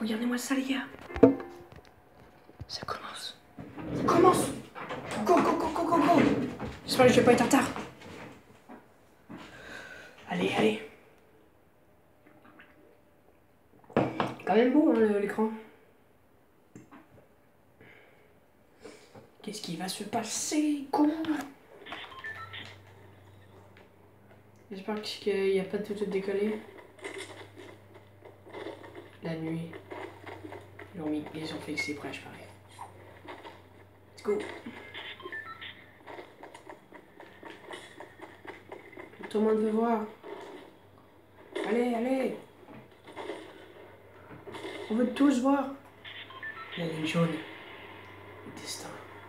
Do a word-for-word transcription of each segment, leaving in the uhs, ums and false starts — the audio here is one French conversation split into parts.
regardez-moi ça, les gars. Ça commence. Ça commence. Go, go, go, go, go, go. J'espère que je vais pas être en retard. Allez, allez. Quand même beau, hein, l'écran. Qu'est-ce qui va se passer? Go. J'espère qu'il n'y a pas de tout décollé. La nuit. Ils ont, mis, ils ont fait exprès, je parie. Let's go. Tout le monde veut voir. Allez, allez. On veut tous voir. La ligne jaune. Le destin.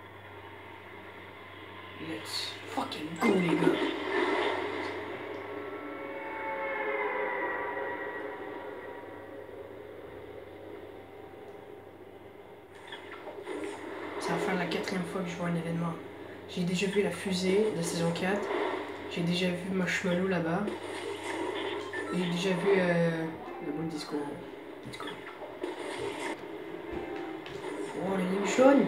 Let's fucking go, les gars. Ça va faire la quatrième fois que je vois un événement. J'ai déjà vu la fusée de saison quatre. J'ai déjà vu Marshmallow là-bas. J'ai déjà vu euh, le bout de disco. disco. Oh, les lignes jaunes.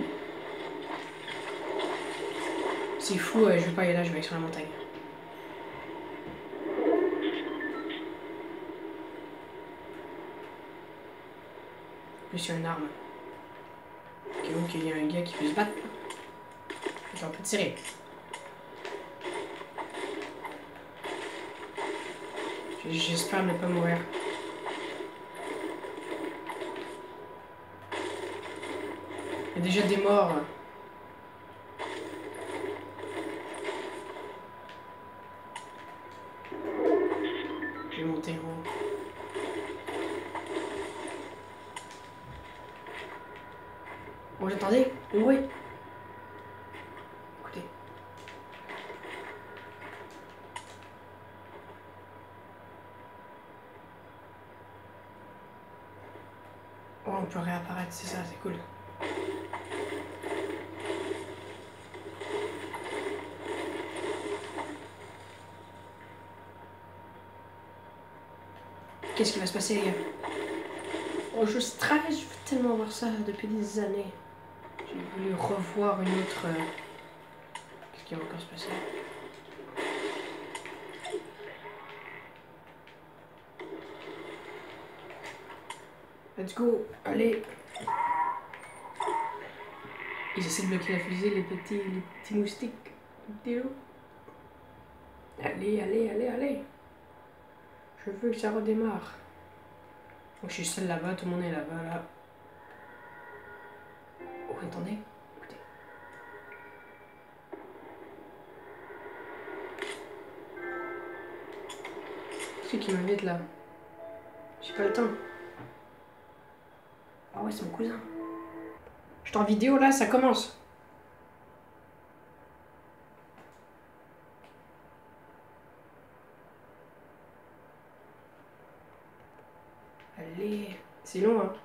C'est fou, euh, je vais pas y aller là, je vais aller sur la montagne. En plus, il y a une arme. Ok, donc il y a un gars qui peut se battre. On peut tirer. J'espère ne pas mourir. Il y a déjà des morts. Je vais monter en haut. Oh, j'attendais. Oui. Écoutez. Oh, on peut réapparaître, c'est ça, c'est cool. Qu'est-ce qui va se passer, les gars? Oh, je stresse, je veux tellement voir ça depuis des années. J'ai voulu revoir une autre... Euh... Qu'est-ce qui va encore se passer? Let's go, allez. Ils essaient de bloquer la fusée, les petits, les petits moustiques. Allez, allez, allez, allez. Je veux que ça redémarre. Donc, je suis seul là-bas, tout le monde est là-bas, là. Oh, attendez, écoutez. Qui qui m'invite là? J'ai pas le temps. Ah ouais, c'est mon cousin. Je suis en vidéo là, ça commence. Allez, c'est long hein.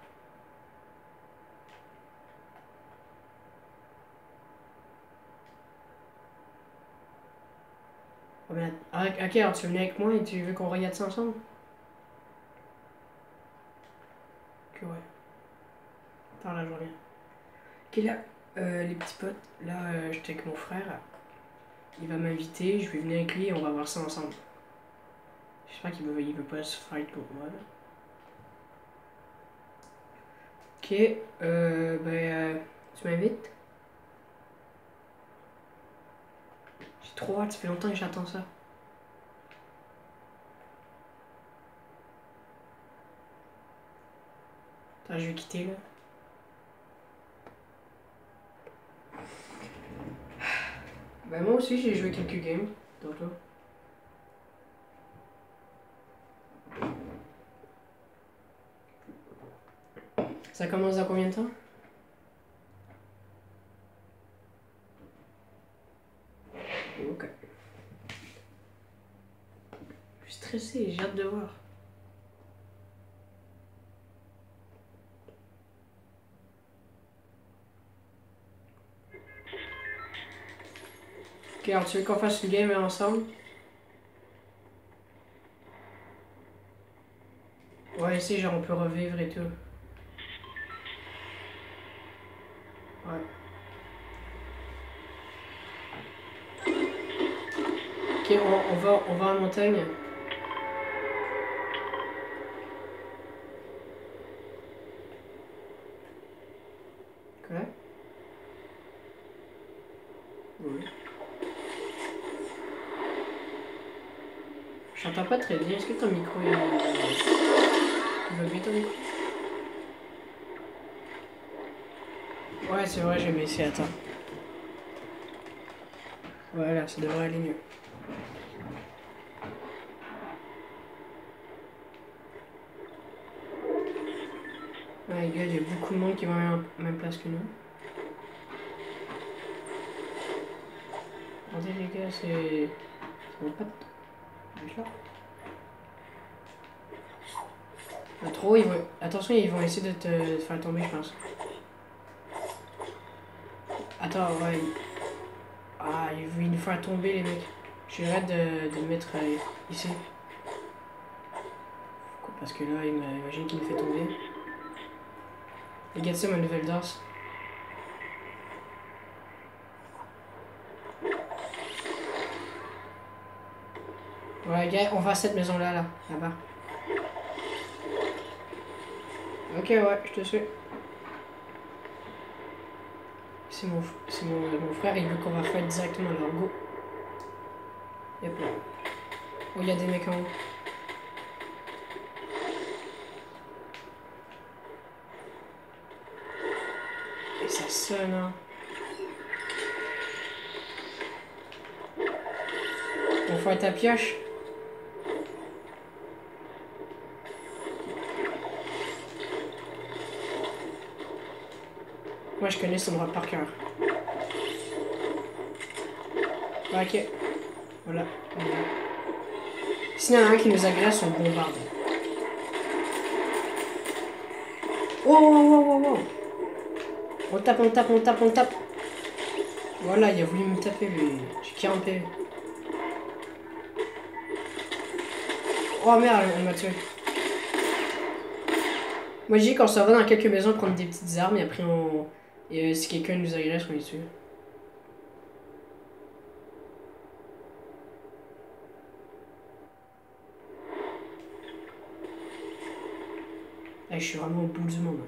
Oh, ben, ok, alors tu veux venir avec moi et tu veux qu'on regarde ça ensemble? Ok, ouais. Attends, là, je reviens. Ok, là, euh, les petits potes, là, euh, j'étais avec mon frère. Il va m'inviter, je vais venir avec lui et on va voir ça ensemble. J'espère qu'il veut, il veut pas se fight contre moi, là. Ok, euh, ben, euh, tu m'invites? J'ai trop hâte, ça fait longtemps que j'attends ça. Attends, je vais quitter, là. Ben, moi aussi, j'ai joué quelques games, tantôt. Ça commence dans combien de temps? Ok. Je suis stressé, j'ai hâte de voir. Ok, alors tu veux qu'on fasse une game ensemble? Ouais, ici, genre on peut revivre et tout. Ouais. Ok, on, on, va, on va en montagne. Quoi? Oui. J'entends pas très bien. Est-ce que ton micro est... Il va bien ton micro? Ouais, c'est vrai, j'ai baissé. Attends. Voilà, ça devrait aller mieux. Ouais, les gars, il y a beaucoup de monde qui va à la même place que nous. Regardez, les gars, c'est... Ça va pas... Là. Pas trop, ils vont... Attention, ils vont essayer de te faire tomber, je pense. Attends, ouais. Ah, ils vont nous faire tomber, les mecs. Je vais arrêter de, de me mettre euh, ici. Parce que là, imagine qu'il nous fait tomber. Regarde ça, ma nouvelle danse. Ouais, gars, on va à cette maison-là, là, là-bas. Ok, ouais, je te suis. C'est mon, c'est mon, mon frère, il veut qu'on va faire directement leur go. Yep là. Oh, il y a des mecs en haut. Et ça sonne, hein. On fait ta pioche. Moi, je connais son drop par cœur. Ok. Voilà. Voilà. S'il y en a un qui nous agresse, on bombarde. Oh, oh, oh, oh, oh. On tape, on tape, on tape, on tape. Voilà, il a voulu me taper, lui. J'ai quarante P V. Oh merde, on m'a tué. Moi, je dis qu'on s'en va dans quelques maisons prendre des petites armes et après on... Et euh, si quelqu'un nous agresse, on les tue. Là, je suis vraiment au bout du monde.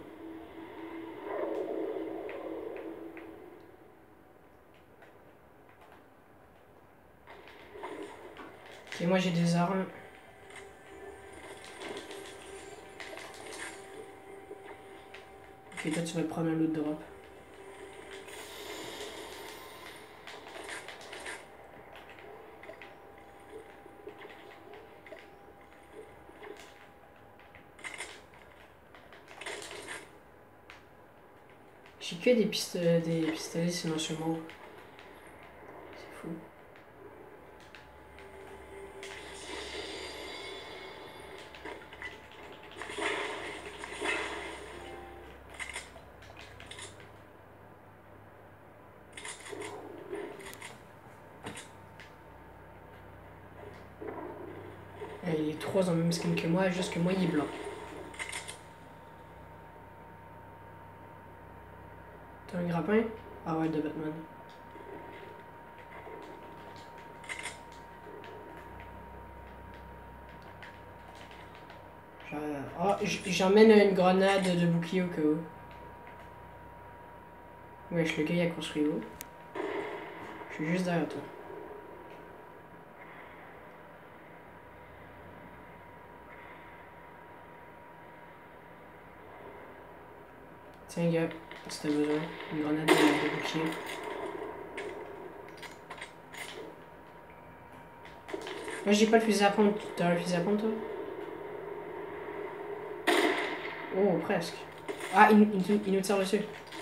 Et moi, j'ai des armes. Ok, toi, tu vas prendre un loot drop. J'ai que des, piste des pistolets, sinon je suis mort. C'est fou. Et il est trois dans le même skin que moi, juste que moi, il est blanc. T'as un grappin? Ah ouais, de Batman. Oh, j'emmène une grenade de bouclier au cas où. Wesh, le gars il a construit où? Je suis juste derrière toi. Tiens gars, si t'as besoin, une grenade de, de bouclier. Moi j'ai pas le fusil à pompe, t'as un fusil à pompe toi? Oh presque. Ah il, il, il nous tire dessus.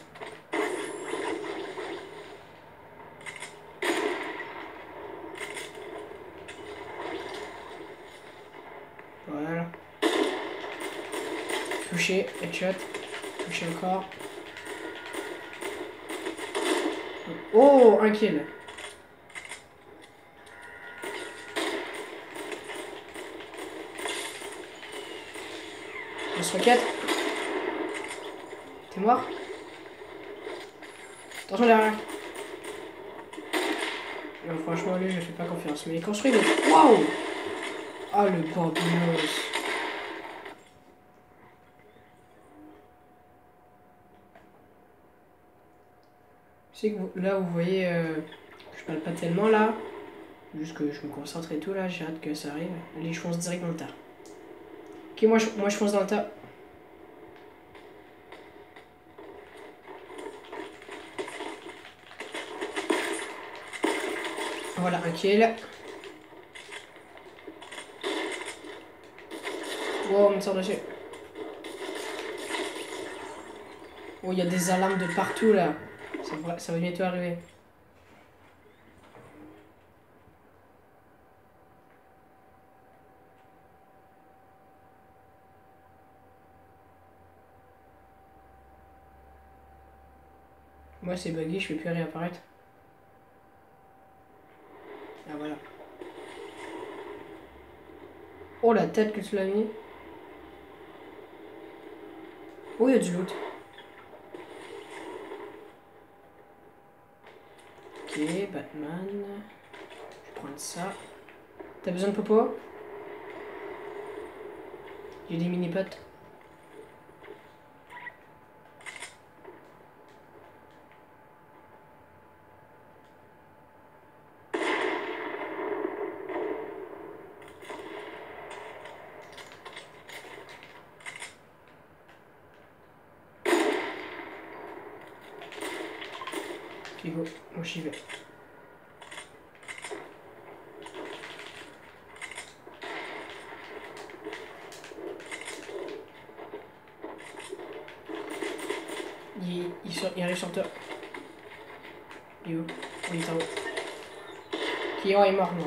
Voilà. Touché, headshot. Touché encore. Oh, un kill. On se requête. T'es mort? Attention derrière. Non, franchement, lui, je fais pas confiance. Mais il construit des... Waouh! Ah, le bambinos. C'est que vous, là, vous voyez, euh, je parle pas tellement là. Juste que je me concentre et tout là, j'ai hâte que ça arrive. Allez, je fonce direct dans le tas. Ok, moi je, moi, je fonce dans le tas. Voilà, un kill. Wow, on me sort dessus. Oh, il y a des alarmes de partout là. Ça va, ça va bientôt arriver. Moi c'est buggy, je fais plus réapparaître. Ah voilà. Oh la tête que tu l'as mis. Oh, il y a du loot. Ok, Batman. Je vais prendre ça. T'as besoin de popo? J'ai des mini-potes. Ok, go. Moi j'y vais. Il, il, sort, il arrive sur toi. Il est où? Oh, il est en haut. Ok, oh, il est mort, mort.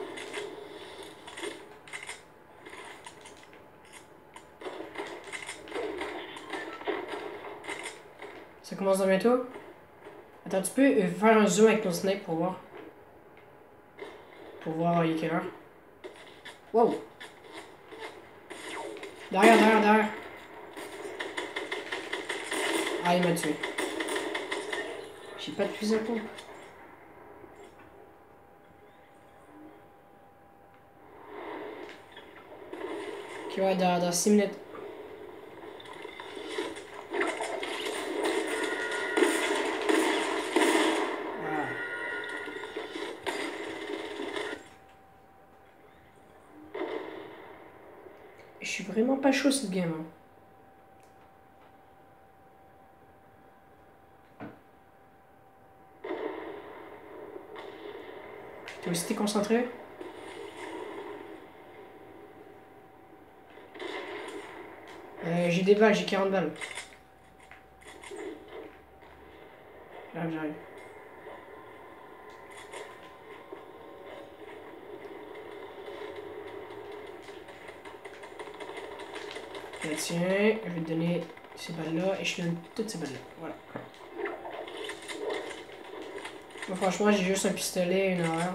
Ça commence dans bientôt? Attends, tu peux euh, faire un zoom avec ton snipe pour voir? Pour voir il est quelle heure? Wow! Derrière, derrière, derrière! Ah, il m'a tué. J'ai pas de fusil à pompe. Ok, ouais, dans, dans six minutes. Ah. Je suis vraiment pas chaud cette game. Hein. Toi aussi t'es concentré? Euh, j'ai des balles, j'ai quarante balles. J'arrive, j'arrive. Là, tiens, je vais te donner ces balles-là et je te donne toutes ces balles-là. Voilà. Moi, franchement, j'ai juste un pistolet et une horreur.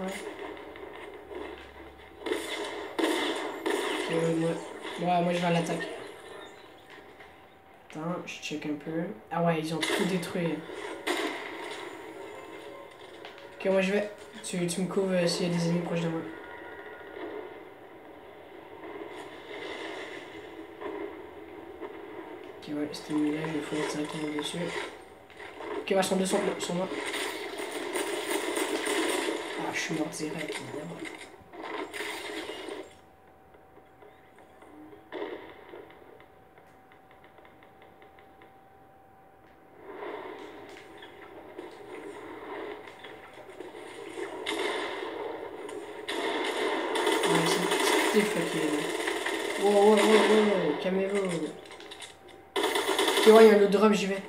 Euh, moi, moi, moi, je vais à l'attaque. Attends, je check un peu. Ah ouais, ils ont tout détruit. Ok, moi je vais. Tu, tu me couvres euh, s'il y a des ennemis proches de moi. Ok, ouais, cet ennemi-là, je vais fouiller directement dessus. Ok, ouais, ils sont deux sur, sur moi. Ah, je suis mort direct, évidemment. T'es fucké. Wow, wow, wow, wow, calmez-vous. Ok, ouais, il y a un autre drop, j'y vais.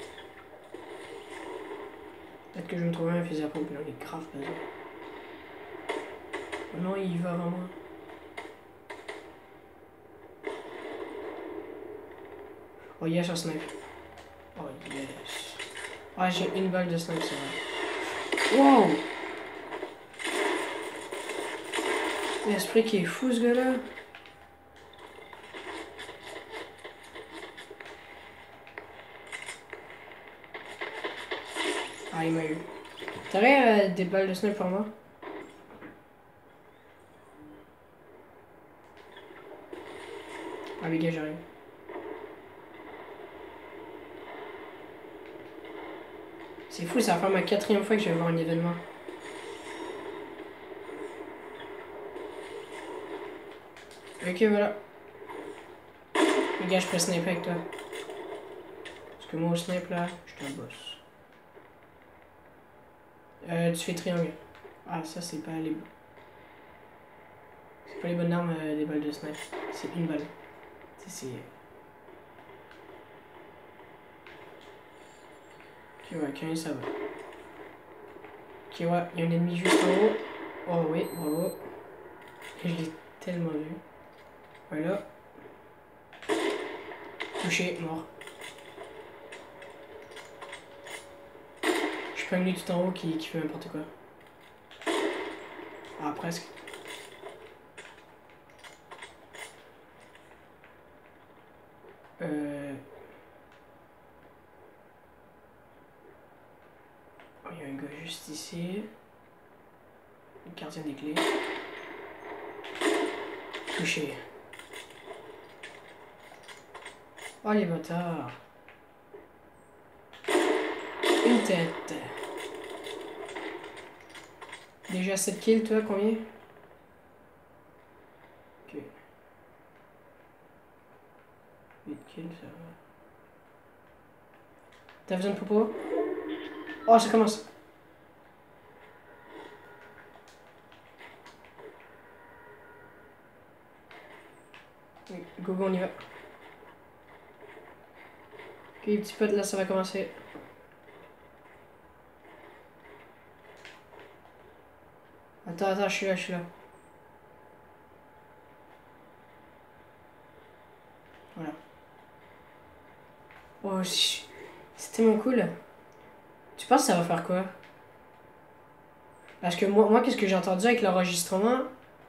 Peut-être que je vais me trouver un fusil à pompe, là, il est grave pas oh non, il va avant moi. Oh, yes, un snipe. Oh, yes. Ah, j'ai une balle de snipe, c'est vrai. Wow! L'esprit qui est fou, ce gars-là. Ah, il m'a eu. T'aurais euh, des balles de snipe pour moi? Ah, les gars, j'arrive. C'est fou, ça va faire ma quatrième fois que je vais voir un événement. Ok, voilà. Les gars, je peux sniper avec toi. Parce que moi, au snipe, là, je suis un boss. Euh, tu fais triangle. Ah, ça, c'est pas les... C'est pas les bonnes armes, euh, des balles de snipe. C'est une balle. C'est... Ok, ouais, quinze, ça va. Ok, ouais, il y a un ennemi juste en haut. Oh oui, bravo. Je l'ai tellement vu. Voilà. Touché, mort. Je prends une tout en haut qui, qui fait n'importe quoi. Ah, presque. Euh... Oh, il y a un gars juste ici. Le gardien des clés. Touché. Oh, les bâtards. Une tête. Déjà sept kills, toi, combien? Ok. huit kills, ça va. T'as besoin de popo? Oh, ça commence. Go, go, on y va. Ok, petit pote, là, ça va commencer. Attends, attends, je suis là, je suis là. Voilà. Oh, c'est tellement cool. Tu penses que ça va faire quoi? Parce que moi, moi qu'est-ce que j'ai entendu avec l'enregistrement?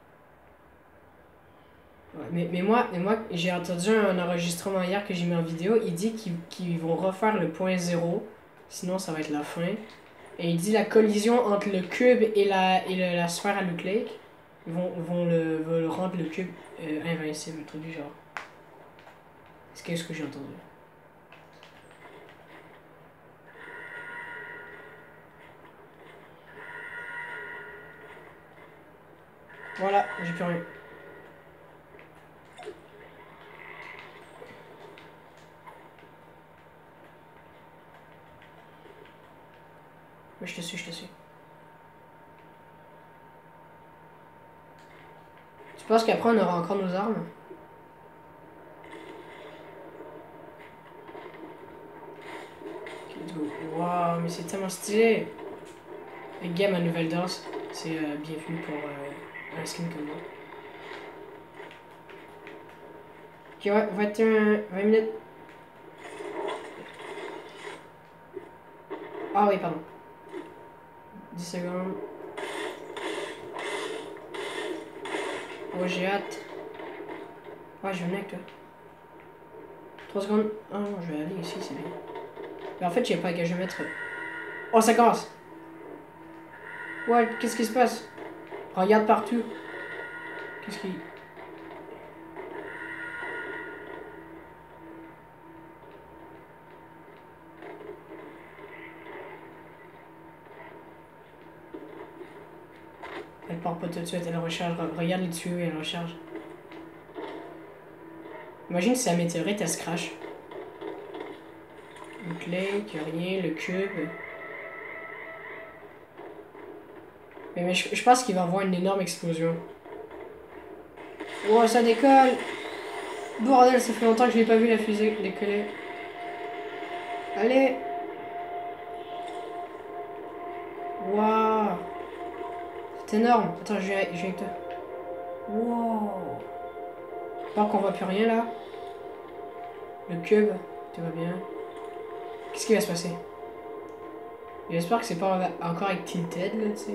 Ouais, mais, mais moi, mais moi j'ai entendu un enregistrement hier que j'ai mis en vidéo. Il dit qu'ils qu'ils vont refaire le point zéro. Sinon, ça va être la fin. Et il dit la collision entre le cube et la, et le, la sphère à Loot Lake vont, vont, le, vont le rendre le cube euh, invincible, un truc du genre. C'est ce que j'ai entendu. Voilà, j'ai plus rien. Ouais, je te suis, je te suis. Tu penses qu'après on aura encore nos armes? Waouh, mais c'est tellement stylé! Les gars, ma nouvelle danse, c'est euh, bienvenue pour euh, un skin comme moi. Ok, ouais, vingt et un, vingt minutes. Ah oui, pardon. dix secondes. Oh, j'ai hâte. Ouais, je vais venir avec toi. trois secondes. Ah non, je vais aller ici, c'est bien. Mais en fait, j'ai pas qu'à je vais mettre. Oh, ça commence! Ouais, qu'est-ce qui se passe? Regarde partout. Qu'est-ce qui. Elle part pas tout de suite, elle recharge. Regarde les tuyaux et elle recharge. Imagine si la météorite elle se crache. Le clé, qu'il n'y a rien, le cube. Mais, mais je, je pense qu'il va y avoir une énorme explosion. Oh, ça décolle! Bordel, ça fait longtemps que je n'ai pas vu la fusée décoller. Allez! Waouh! C'est énorme! Attends, je viens, je viens avec toi. Wow! J'espère qu'on voit plus rien là. Le cube, tout va bien. Qu'est-ce qui va se passer? J'espère que c'est pas encore avec Tilted là, tu sais.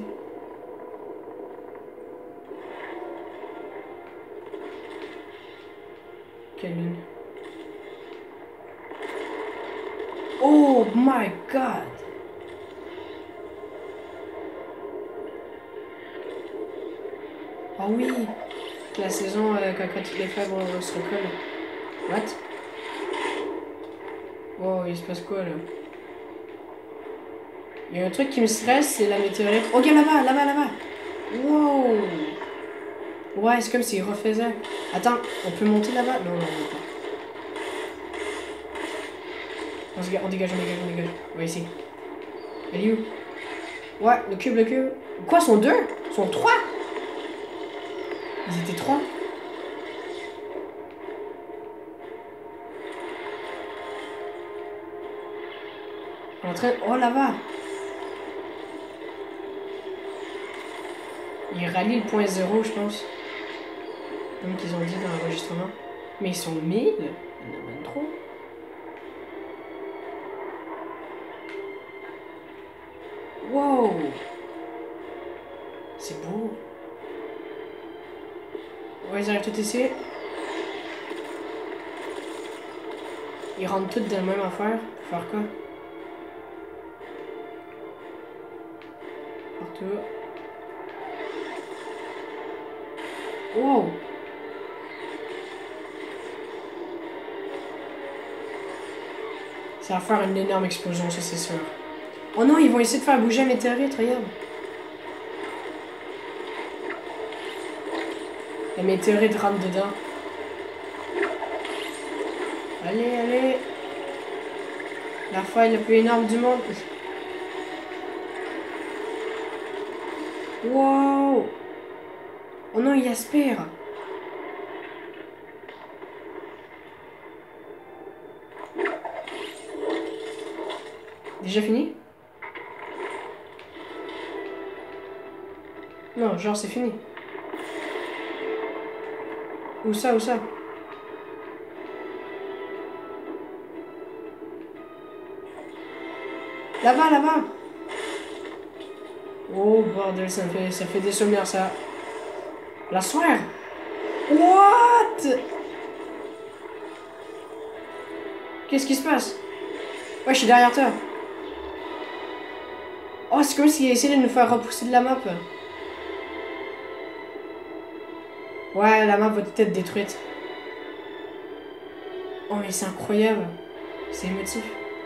Quelle lune? Oh my god! Oh oui! La saison euh, quand, quand les fèvres euh, se recollent. What? Oh, il se passe quoi là? Il y a un truc qui me stresse, c'est la météorite. Oh, regarde là-bas, là-bas, là-bas! Wow! Ouais, c'est comme s'il refaisait. Attends, on peut monter là-bas? Non, non, on peut pas. On, se ga- on dégage, on dégage, on dégage. On va ici. Elle est où? Ouais, le cube, le cube. Quoi, sont deux? Sont trois? Ils étaient trois? En train... Oh, là-bas! Ils rallient le point zéro, je pense. Comme qu'ils ont dit dans l'enregistrement. Mais ils sont mille? Il y en a même trop. Wow! C'est beau. Ouais, ils arrivent tout ici. Ils rentrent toutes dans la même affaire. Pour faire quoi? Partout. Wow! Ça va faire une énorme explosion, ça c'est sûr. Oh non, ils vont essayer de faire bouger un météorite, regarde. La météorite rentre dedans. Allez, allez. La faille la plus énorme du monde. Wow! Oh non, il aspire. Déjà fini? Non, genre c'est fini. Où ça, où ça? Là-bas, là-bas. Oh bordel, ça fait, ça fait des sommaires ça. La soirée. What? Qu'est-ce qui se passe? Ouais, je suis derrière toi. Oh, c'est comme s'il essayait de nous faire repousser de la map. Ouais, la map va peut-être être détruite. Oh, mais c'est incroyable. C'est émotif.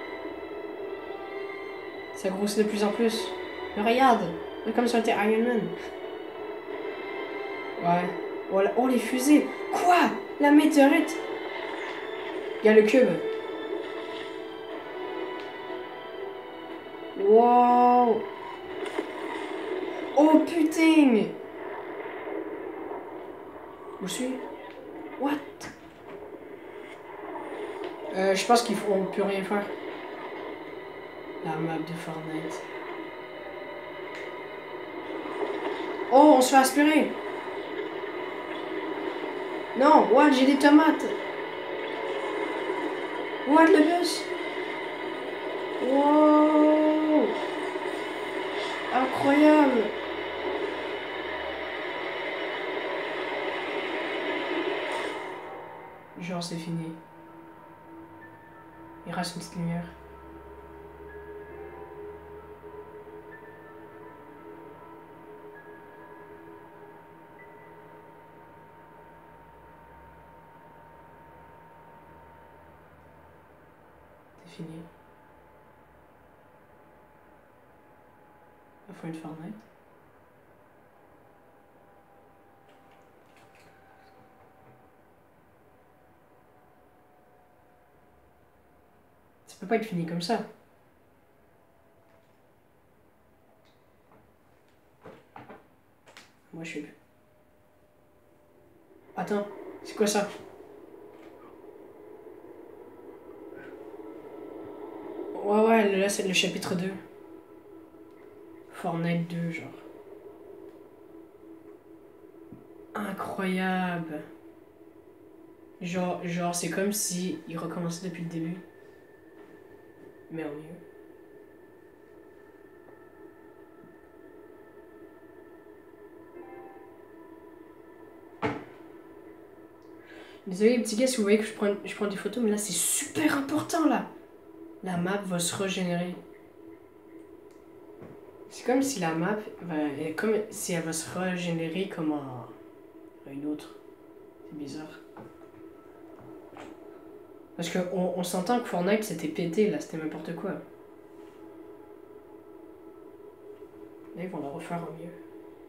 Ça grossit de plus en plus. Mais regarde, comme si on était Iron Man. Ouais. Oh, la... oh, les fusées. Quoi? La météorite. Il y a le cube. Wow. Oh putain. Où suis-je? What? Euh, je pense qu'il faut... on peut rien faire. La map de Fortnite. Oh, on se fait aspirer. Non, what, j'ai des tomates. What, le bus? Wow. Incroyable. Genre, c'est fini. Il reste une petite lumière. C'est fini. La fin de Fortnite. Ça peut pas être fini comme ça. Moi je suis... Attends, c'est quoi ça? Ouais ouais, là c'est le chapitre deux. Fortnite deux genre. Incroyable. Genre, genre c'est comme si il recommençait depuis le début. Mais en mieux. Désolé les petits gars si vous voyez que je prends, je prends des photos, mais là c'est super important là. La map va se régénérer. C'est comme si la map, va, comme si elle va se régénérer comme en, Il y en a une autre. C'est bizarre. Parce qu'on on, on s'entend que Fortnite c'était pété là, c'était n'importe quoi. Là ils vont la refaire en mieux.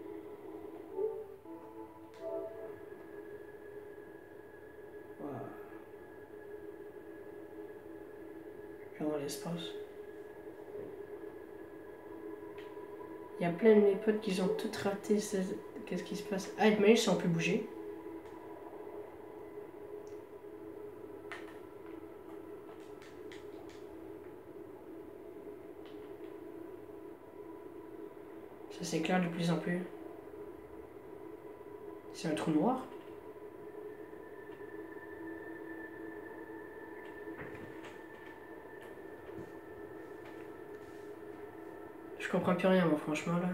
Wow. Dans l'espace. Il y a plein de mes potes qui ont tout raté. Qu'est-ce qui se passe? Ah, mais ils sont plus bouger. Ça s'éclaire de plus en plus. C'est un trou noir. Je comprends plus rien, moi, franchement, là.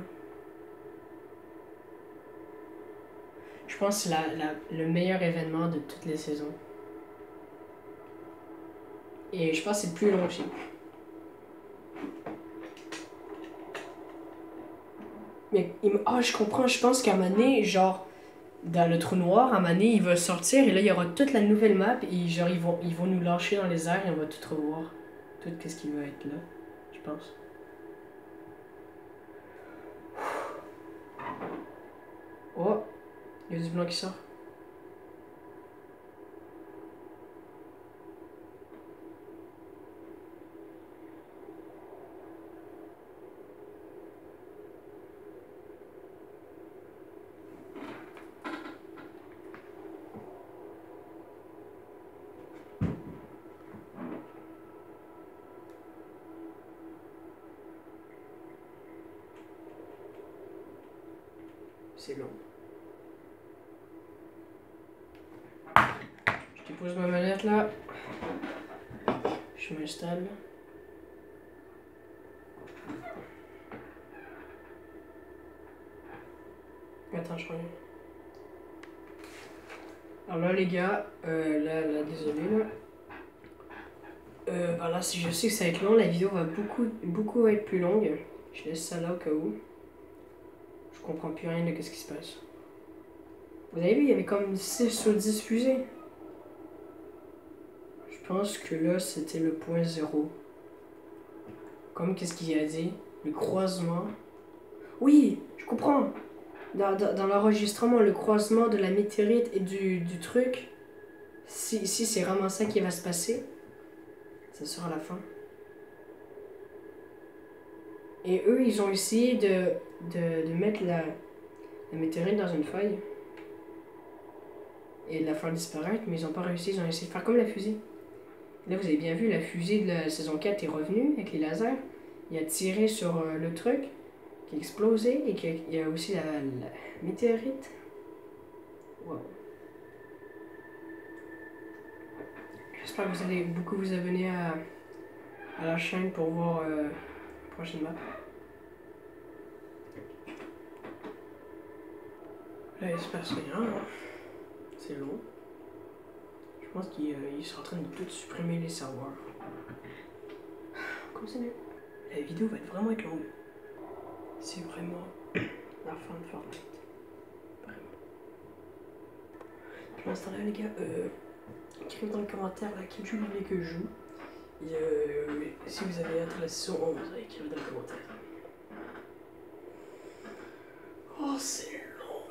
Je pense que c'est la, la, le meilleur événement de toutes les saisons. Et je pense que c'est le plus long aussi. Mais, ah, oh, je comprends, je pense qu'à un moment donné, genre, dans le trou noir, à un moment donné, il va sortir et là, il y aura toute la nouvelle map et genre, ils vont, ils vont nous lâcher dans les airs et on va tout revoir. Tout ce qui va être là, je pense. Oh, il y a du blanc qui sort. C'est long. Je dépose ma manette là. Je m'installe. Attends, je reviens. Alors là, les gars, euh, là, là, désolé là. Euh, bah là, si je sais que ça va être long, la vidéo va beaucoup, beaucoup être plus longue. Je laisse ça là au cas où. Je comprends plus rien de ce qui se passe. Vous avez vu, il y avait comme six sur dix fusées. Je pense que là, c'était le point zéro. Comme qu'est-ce qu'il a dit? Le croisement. Oui, je comprends. Dans, dans, dans l'enregistrement, le croisement de la météorite et du, du truc, si, si c'est vraiment ça qui va se passer, ça sera la fin. Et eux, ils ont essayé de, de, de mettre la, la météorite dans une feuille et de la faire disparaître, mais ils n'ont pas réussi. Ils ont essayé de faire comme la fusée. Là, vous avez bien vu, la fusée de la saison quatre est revenue avec les lasers. Il a tiré sur euh, le truc qui a explosé et qu'il y a aussi la, la météorite. Wow. J'espère que vous allez beaucoup vous abonner à, à la chaîne pour voir euh, la prochaine map. Là, il se passe rien. Hein. C'est long. Je pense qu'ils euh, sont en train de tout supprimer les serveurs. Continue. La vidéo va être vraiment être longue. C'est vraiment la fin de Fortnite. Vraiment. Pour l'instant là les gars, euh, écrivez dans les commentaires là quel jeu vous voulez que je joue. Et euh, si vous avez hâte à la saison onze, écrivez dans les commentaires. Oh c'est long.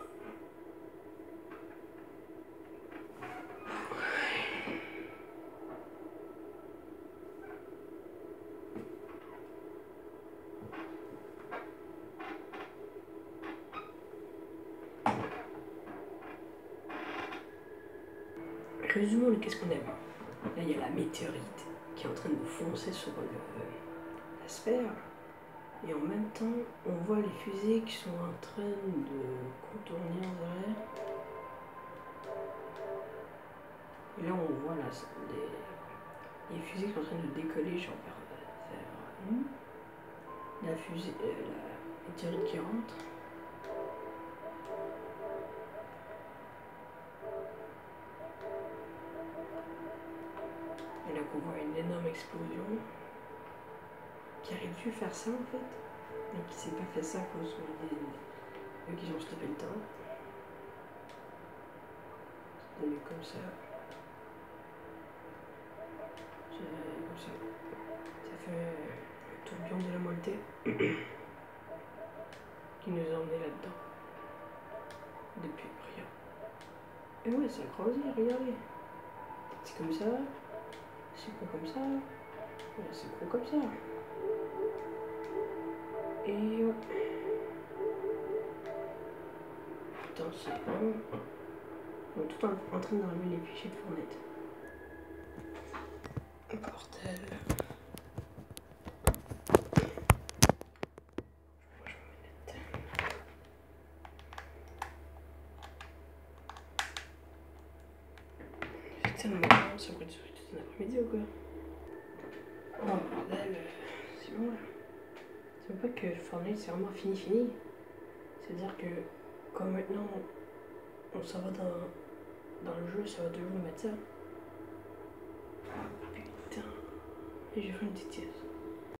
Résumons qu'est-ce qu'on a vu. Là, il y a la météorite qui est en train de foncer sur le, la sphère. Et en même temps, on voit les fusées qui sont en train de contourner en arrière. Et là, on voit là, les, les fusées qui sont en train de décoller genre vers, vers nous. La fusée, euh, la météorite qui rentre. Et là qu'on voit une énorme explosion qui aurait dû faire ça en fait, mais qui s'est pas fait ça à cause des eux qui ont stoppé le temps. tourner comme ça. Comme ça. Ça fait le tourbillon de la montée qui nous a emmenés là-dedans. Depuis rien. Et ouais, ça grandit, regardez. C'est comme ça. C'est gros comme ça. Ouais, c'est gros comme ça. Et ouais. Putain, c'est bon. On est tout en, en train de ramener les fichiers de fournette. Bordel. Putain, mais ça pourrait durer toute une après-midi ou quoi? Oh bordel, c'est bon là. C'est pas que Fortnite c'est vraiment fini fini. C'est-à-dire que comme maintenant on s'en va dans, dans le jeu, ça va toujours mettre ça. Putain. Et j'ai fait une petite sieste.